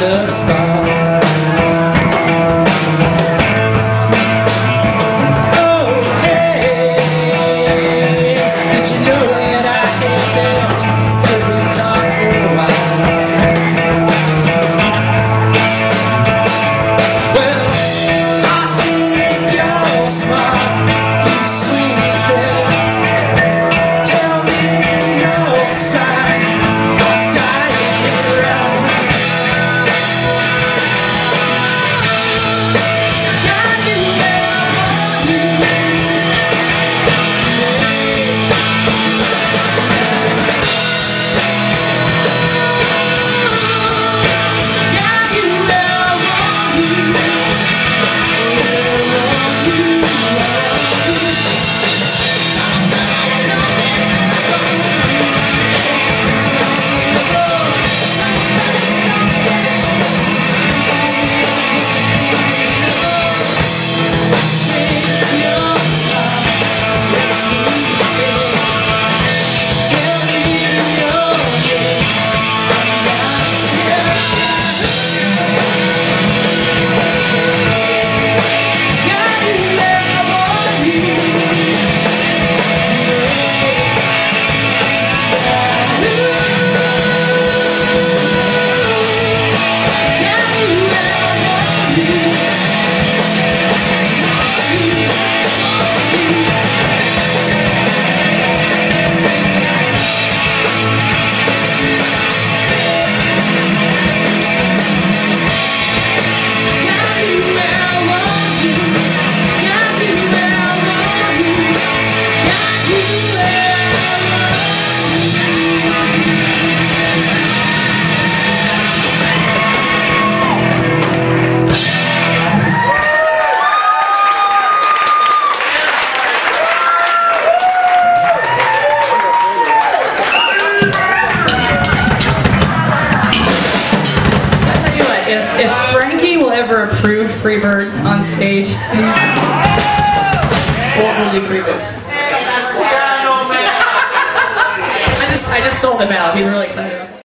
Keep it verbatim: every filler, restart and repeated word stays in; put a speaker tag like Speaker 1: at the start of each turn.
Speaker 1: the spot. Oh, hey, did you know that I can dance? Could we talk for a while? Well, I think you're smart, you sweet girl. Tell me your side, dying around. Got you where I want you. Got you where I want you.
Speaker 2: If, if Frankie will ever approve Freebird on stage, we'll, we'll do Freebird. I just, I just sold him out. He's really excited about it.